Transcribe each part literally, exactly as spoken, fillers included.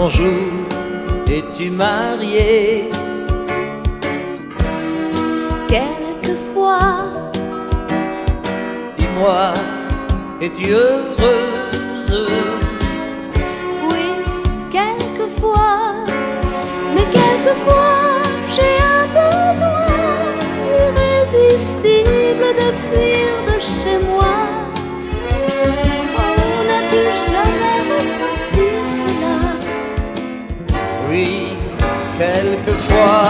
Bonjour, es-tu marié? Quelquefois, Dis-moi, es-tu heureuse? oui, quelquefois, mais quelquefois j'ai un besoin irrésistible de fuir de chez moi. Oh, n'as-tu jamais ressenti cela? Oui, quelquefois.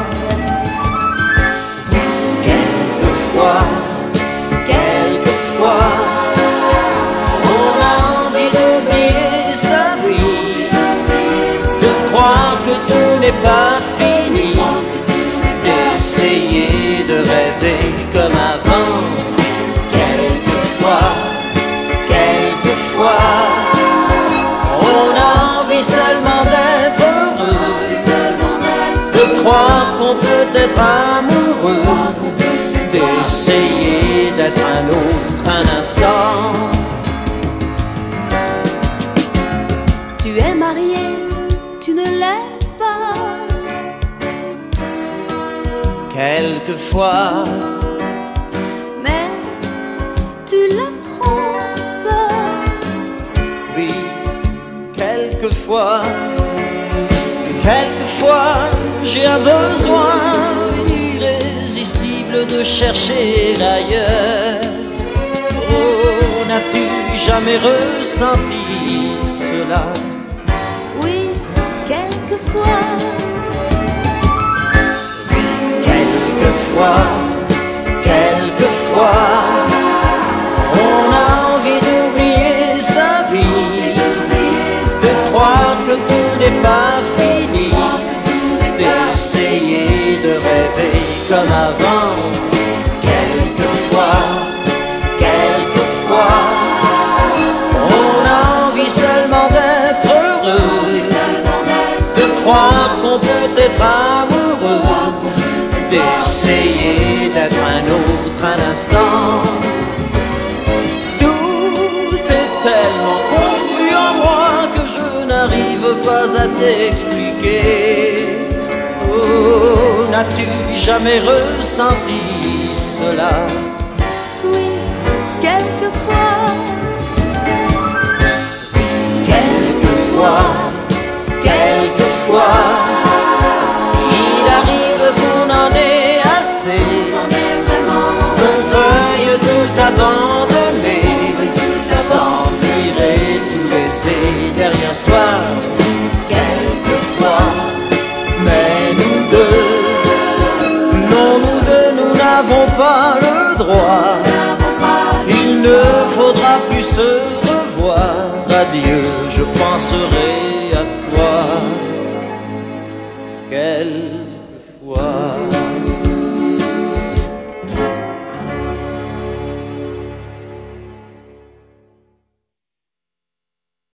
Quelquefois, quelquefois, on a envie d'oublier sa vie, de croire que tout n'est pas fini, d'essayer de rêver comme avant. Quelquefois, quelquefois, on a envie seulement d'être heureux, de croire qu'on peut être amoureux, d'essayer d'être un autre un instant. Tu es marié, tu ne l'aimes pas. Quelquefois, Mais tu la trompes. oui, quelquefois, quelquefois, j'ai un besoin irrésistible de chercher ailleurs. Oh, n'as-tu jamais ressenti cela? Oui, quelquefois, Quelquefois, quelquefois, on a envie d'oublier sa vie, de croire que tout n'est pas fini, d'essayer de rêver comme avant. Quelquefois, quelquefois, on a envie seulement d'être heureux, de croire qu'on peut être amoureux, d'essayer d'être un autre un instant. Tout est tellement confus en moi que je n'arrive pas à t'expliquer. Oh, n'as-tu jamais ressenti cela? oui, quelquefois, Quelquefois, quelquefois, il arrive qu'on en ait assez, qu'on veuille tout abandonner, s'enfuir et tout laisser derrière soi. Quelquefois, mais nous deux, non nous deux, nous n'avons pas le droit. Il ne faudra plus se revoir. Adieu, je penserai à toi. Quel